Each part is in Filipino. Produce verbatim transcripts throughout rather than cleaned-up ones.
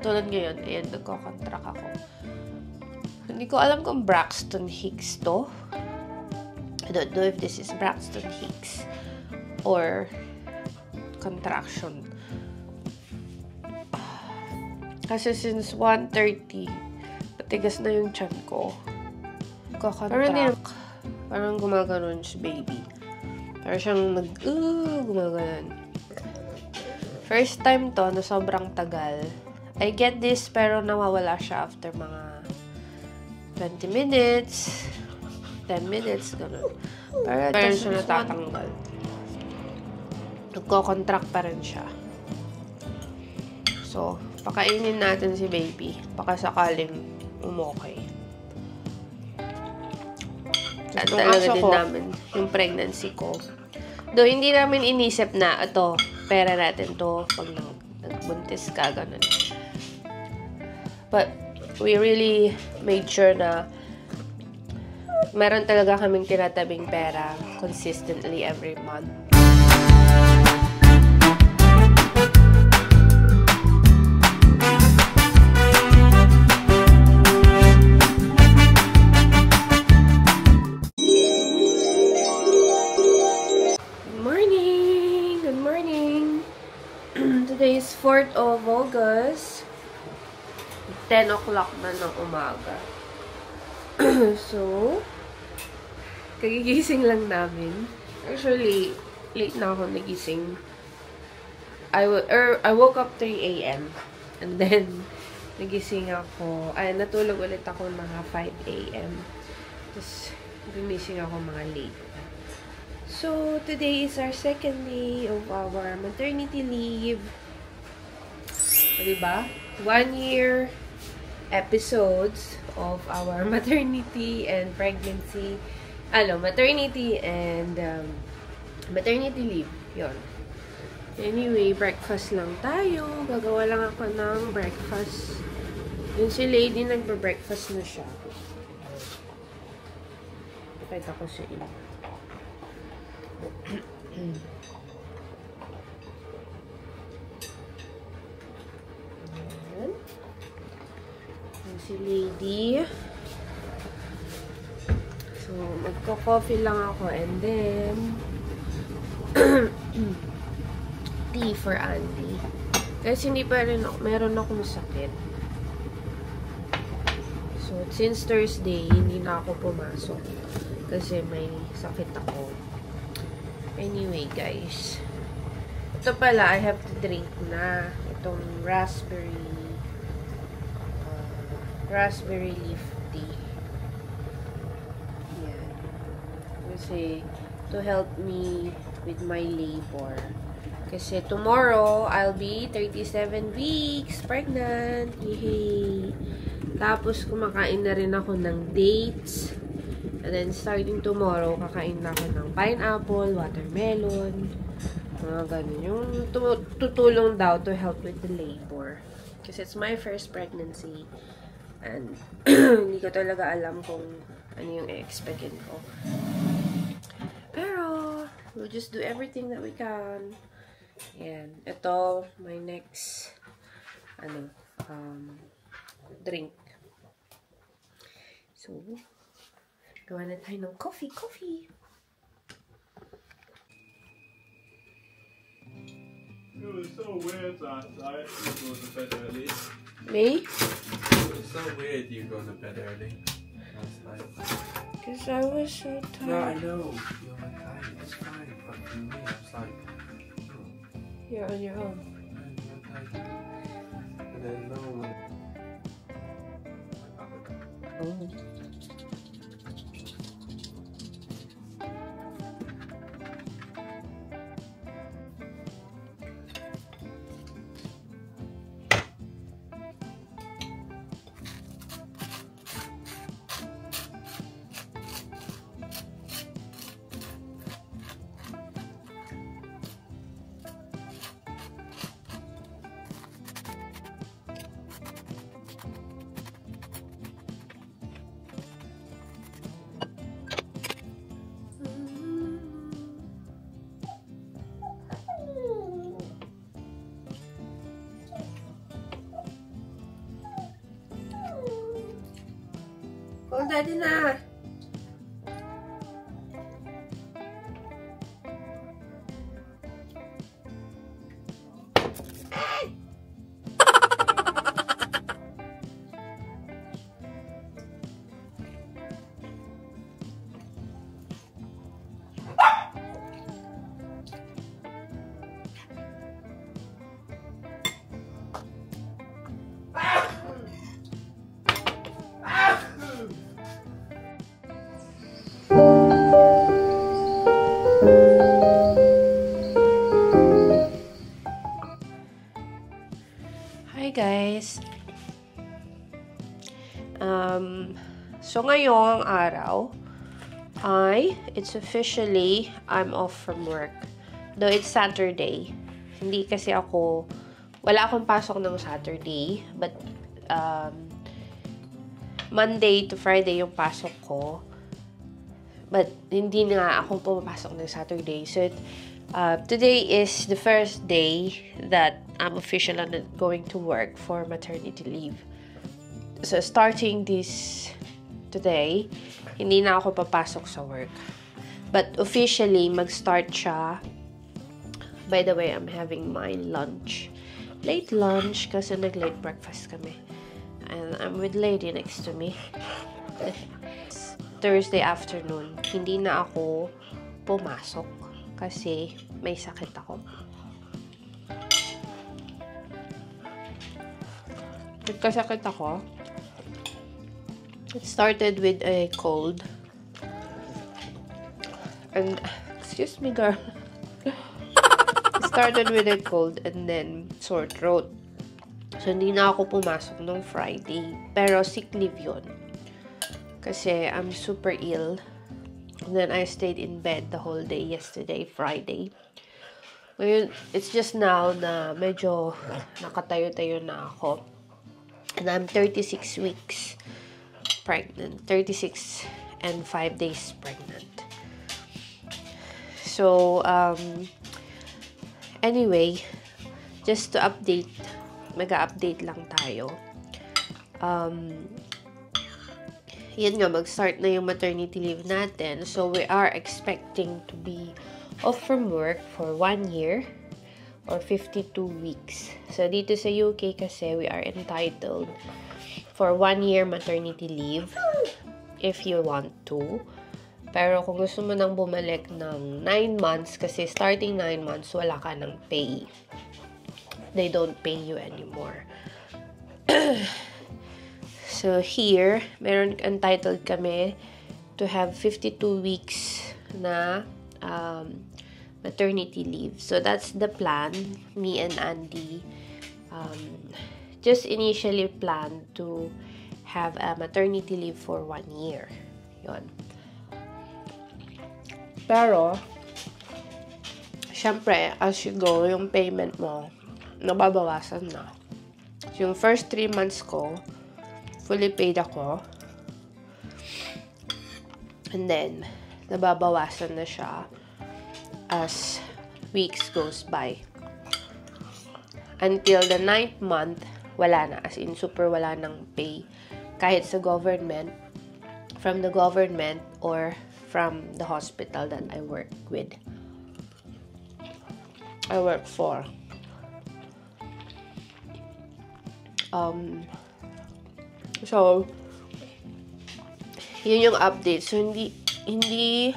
Katulad ngayon, ayan, nagko-contract ako. Hindi ko alam kung Braxton Hicks to. I don't know if this is Braxton Hicks or contraction. Kasi since one thirty, patigas na yung tiyan ko. Nagko-contract. Parang gumaganon si baby. Parang siyang nag, uh, gumaganon. First time to na sobrang tagal. I get this pero nawawala siya after mga twenty minutes, ten minutes, gano'n. Pero parang siya natatanggal. Nagko-contract pa rin siya. So, pakainin natin si baby. Baka sakaling umokay. Saan talaga din namin yung pregnancy ko. Do hindi namin inisip na ito, pera natin to pag nagbuntis ka, ganun. But, we really made sure na meron talaga kaming tinatabing pera consistently every month. Today is fourth of August. ten o'clock na ng umaga. So, kagigising lang namin. Actually, late na ako nagising. I, er, I woke up three A M And then, nagising ako. Ay, natulog ulit ako mga five A M Tapos, gumising ako mga late. So, today is our second day of our maternity leave. O, diba? One year episodes of our maternity and pregnancy. Ano, maternity and um, maternity leave. Yun. Anyway, breakfast lang tayo. Gagawa lang ako ng breakfast. Yun si lady, nagbe-breakfast na siya. Pakita ko sa inyo. Ayan. Ayan si lady. So, magko-coffee lang ako and then tea for Andy. Kasi hindi pa rin ako, meron akong sakit. So, since Thursday, hindi na ako pumasok. Kasi may sakit ako. Anyway, guys. Ito pala, I have to drink na itong raspberry uh, raspberry leaf tea. Yan. Kasi, to help me with my labor. Kasi tomorrow, I'll be thirty-seven weeks pregnant. Yay! Tapos, kumakain na rin ako ng dates. And then, starting tomorrow, kakain na ako ng pineapple, watermelon, mga ganun. Yung tutulong daw to help with the labor. Kasi it's my first pregnancy. And, hindi ko talaga alam kung ano yung i-expectin ko. Pero, we'll just do everything that we can. Ayan. Ito, my next, ano, um, drink. So, gawa na tayo ng coffee, coffee! It was so weird last night you go to bed early. Me? It was so weird you go to bed early last night. Because I was so tired. No, I know. You're like, tired, it's fine. But for me, I was like, oh. You're on your own. And then no one. Oh. daddy na. Hi guys. Um, so ngayong araw ay it's officially I'm off from work. Though it's Saturday. Hindi kasi ako wala akong pasok ng Saturday, but um, Monday to Friday yung pasok ko. But hindi na ako pumapasok ng Saturday. So it, uh, today is the first day that I'm officially going to work for maternity leave. So, starting this today, hindi na ako papasok sa work. But officially, mag-start siya. By the way, I'm having my lunch. Late lunch kasi nag-late breakfast kami. And I'm with lady next to me. It's Thursday afternoon. Hindi na ako pumasok kasi may sakit ako. Nagkasakit ako. It started with a cold. And, excuse me girl. It started with a cold and then sore throat. So, hindi na ako pumasok nung Friday. Pero sick leave yun. Kasi I'm super ill. And then I stayed in bed the whole day yesterday, Friday. Ngayon, it's just now na medyo nakatayo-tayo na ako. And I'm thirty-six weeks pregnant. thirty-six and five days pregnant. So, um, anyway, just to update, mag-update lang tayo. Um, yan nga, mag-start na yung maternity leave natin. So, we are expecting to be off from work for one year. Or fifty-two weeks. So, dito sa U K kasi, we are entitled for one year maternity leave if you want to. Pero kung gusto mo nang bumalik ng nine months, kasi starting nine months, wala ka ng pay. They don't pay you anymore. So, here, meron entitled kami to have fifty-two weeks na um, maternity leave. So, that's the plan. Me and Andy um, just initially planned to have a maternity leave for one year. Yun. Pero, syempre, as you go, yung payment mo, nababawasan na. So, yung first three months ko, fully paid ako. And then, nababawasan na siya as weeks goes by. Until the ninth month, wala na. As in, super wala ng pay. Kahit sa government, from the government, or from the hospital that I work with. I work for. Um, so, yun yung update. So, hindi, hindi,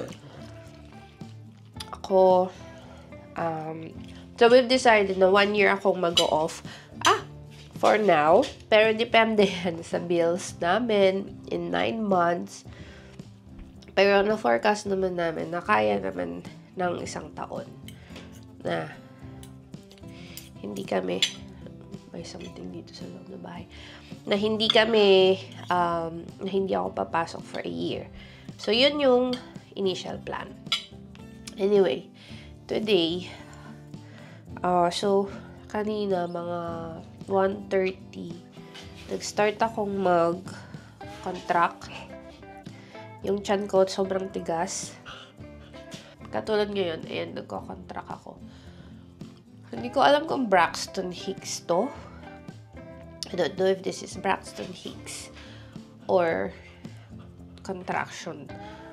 ako, um, so we've decided na one year akong mag-off, ah, for now, pero depende yan sa bills namin in nine months, pero na-forecast naman namin na kaya naman ng isang taon, na hindi kami, may something dito sa loob na bahay, na hindi kami, um, na hindi ako papasok for a year. So, yun yung initial plan. Anyway, today, uh, so, kanina, mga one thirty, nag-start akong mag-contract. Yung tiyan ko, sobrang tigas. Katulad ngayon, ayan, nagko-contract ako. Hindi ko alam kung Braxton Hicks to. I don't know if this is Braxton Hicks or contraction.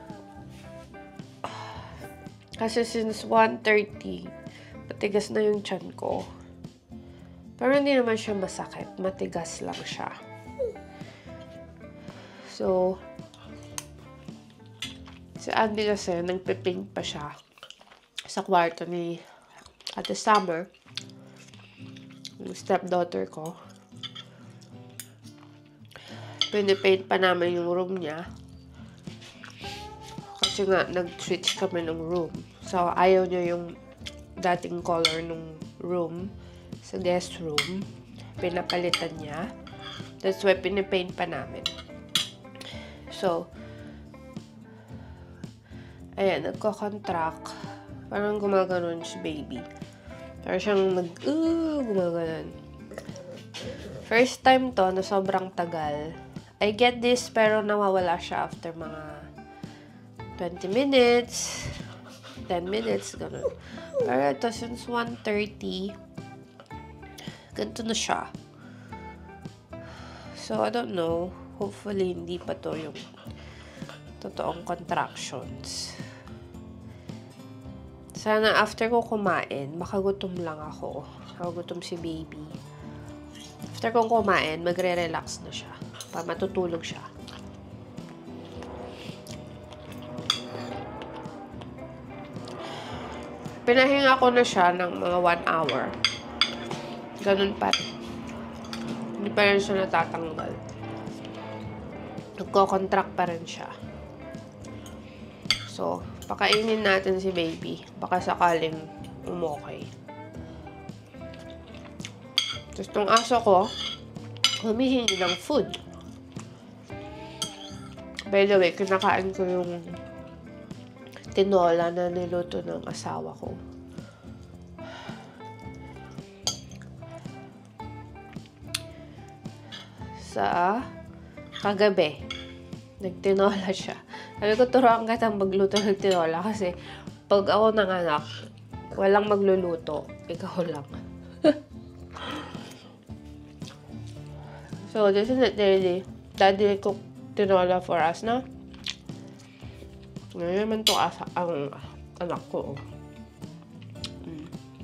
Kasi since one thirty, matigas na yung tiyan ko. Pero hindi naman siya masakit. Matigas lang siya. So, si Andy kasi, nagpe-paint pa siya sa kwarto ni Ate Summer, yung stepdaughter ko. Pinipaint pa namin yung room niya. Kasi nga, nag-switch kami ng room. So, ayaw niya yung dating color ng room sa guest room. Pinapalitan niya. That's why pinipaint pa namin. So, ayan, nagko-contract. Parang gumaganon si baby. Parang siyang nag, uh, gumaganon. First time to na sobrang tagal. I get this, pero nawawala siya after mga twenty minutes, ten minutes, ganun. Pero ito, since one thirty, ganito na siya. So, I don't know. Hopefully, hindi pa to yung totoong contractions. Sana after ko kumain, makagutom lang ako. Makagutom si baby. After kong kumain, magre-relax na siya. Para matutulog siya. Pinahinga ko na siya ng mga one hour. Ganun pa rin. Hindi pa rin siya natatanggal. Nagko-contract pa rin siya. So, pakainin natin si baby. Baka sakaling umokay. Tapos itong aso ko, humihingi ng food. By the way, kinakain ko yung tinola na niluto ng asawa ko. Sa kagabi, nagtinola siya. Sabi ko, turuan kitang magluto ng tinola kasi pag ako nanganak, walang magluluto. Ikaw lang. So, this is it, Daddy. Daddy cooked tinola for us, no? Ngayon naman ito ang anak ko. Mm.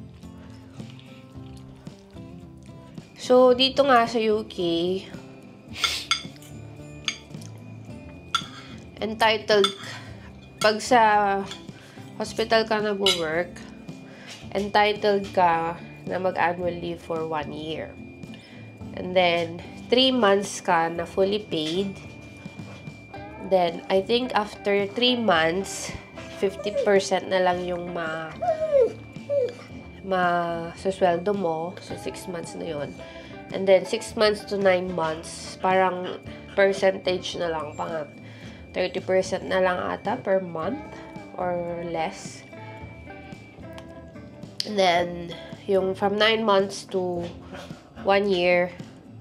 So, dito nga sa U K, entitled, pag sa hospital ka nag-work, entitled ka na mag-annual leave for one year. And then, three months ka na fully paid. Then, I think after three months, fifty percent na lang yung ma ma susweldo mo. So, six months na yun. And then, six months to nine months, parang percentage na lang, pang thirty percent na lang ata per month or less. And then, yung from nine months to one year,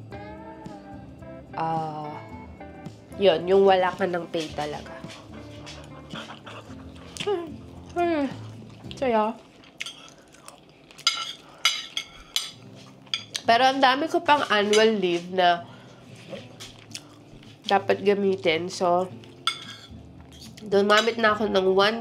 uh, yun, yung wala ka ng pay talaga. Hmm. Saya. Pero ang dami ko pang annual leave na dapat gamitin. So, dumamit na ako ng one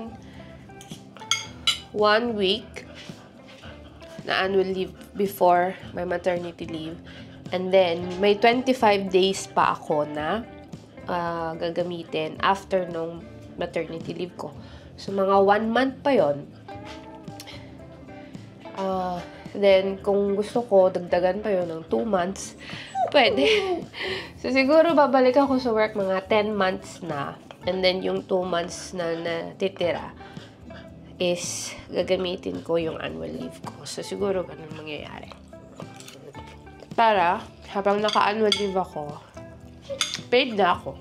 one week na annual leave before my maternity leave. And then, may twenty-five days pa ako na uh, gagamitin after nung maternity leave ko. So, mga one month pa yon. Uh, then, kung gusto ko, dagdagan pa yon ng two months, pwede. So, siguro babalik ako sa work mga ten months na. And then, yung two months na natitira is gagamitin ko yung annual leave ko. So, siguro ganun mangyayari. Para, habang naka-annual leave ako, paid na ako.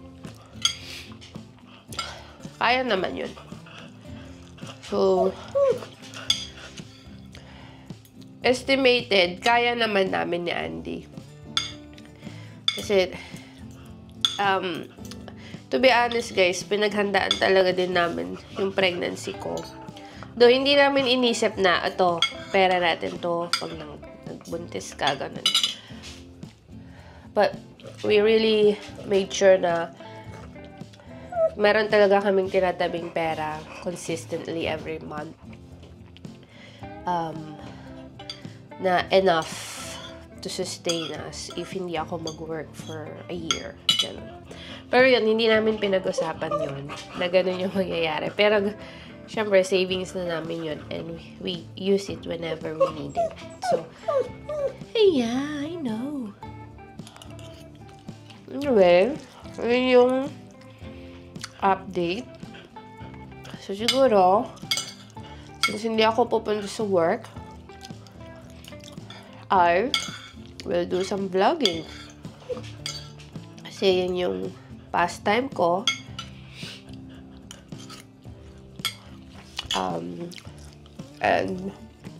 Kaya naman yun. So, estimated, kaya naman namin ni Andy. Kasi, um, to be honest guys, pinaghandaan talaga din namin yung pregnancy ko. Though, hindi namin inisip na, ito, pera natin to pag nagbuntis ka, ganun. But, we really made sure na meron talaga kaming tinatabing pera consistently every month. Um, na enough to sustain us if hindi ako mag-work for a year. Ganun. Pero yun, hindi namin pinag-usapan yun na ganun yung mangyayari. Pero, syempre, savings na namin yun and we, we use it whenever we need it. So, hey, yeah, I know. Anyway, yun yung update. So, siguro, since hindi ako pupunta sa work, I will do some vlogging. Kasi yun yung pastime ko. Um, and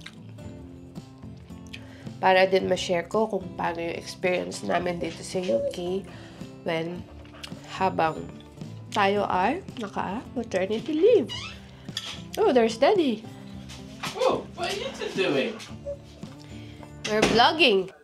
para din ma-share ko kung paano yung experience namin dito sa U K when habang tayo ay naka-maternity leave. Oh, there's Daddy. Oh, what are you two doing? We're vlogging.